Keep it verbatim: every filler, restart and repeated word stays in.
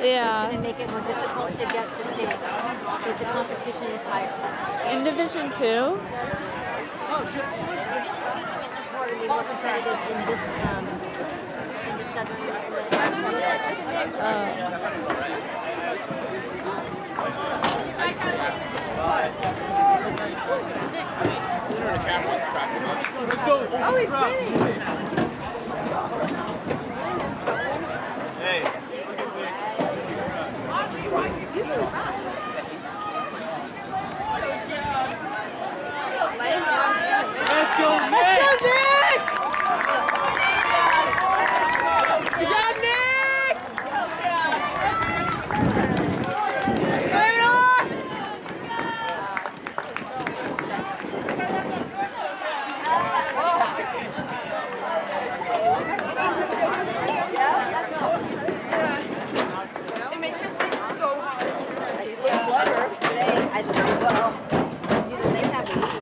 Yeah. It's going to make it more difficult to get to state because the competition is higher. In Division Two. Division Two, Division Four will be more competitive in this um, in the southern. In the Oh.